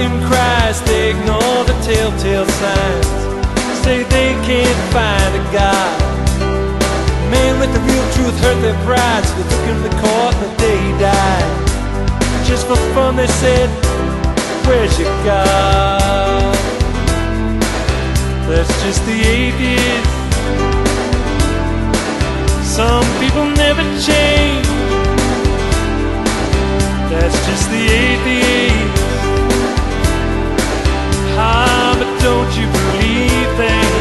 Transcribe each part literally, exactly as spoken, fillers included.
in Christ, they ignore the telltale signs. Say they can't find a God. Man with the real truth hurt their pride, so they took him to court and the day he died. Just for fun they said, where's your God? That's just the atheist. Some people never change. That's just the atheist. Ah, but don't you believe that?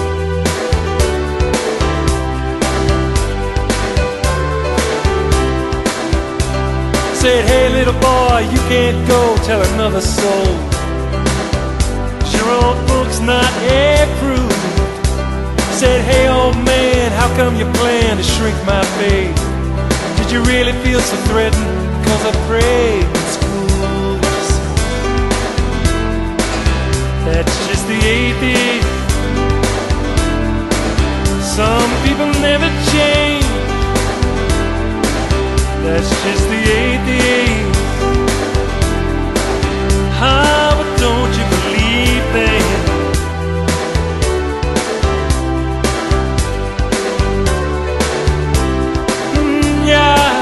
Said, hey little boy, you can't go tell another soul your old book's not approved. Said, hey old man, how come you plan to shrink my faith? Did you really feel so threatened cause I prayed in schools? That's just the atheist. Some people never change. That's just the atheist. Ah, but don't you believe that? Mm, yeah.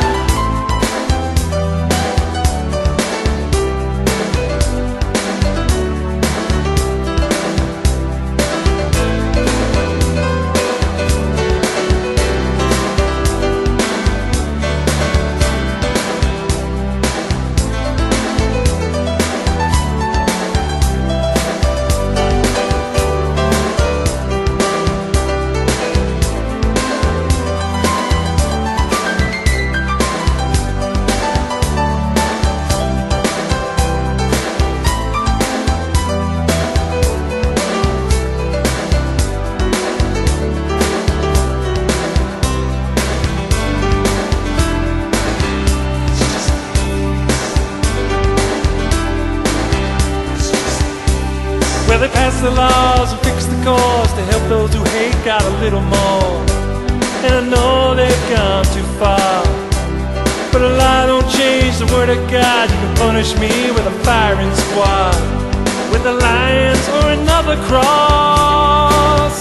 Well, they pass the laws and fix the cause to help those who hate God a little more. And I know they've gone too far, but a lie don't change the word of God. You can punish me with a firing squad, with the lions or another cross.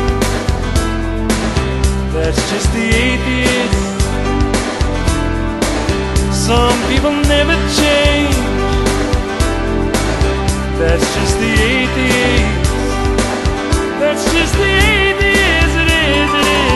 That's just the atheist. Some people never change. That's just the atheist. That's just the atheist. It is, it is.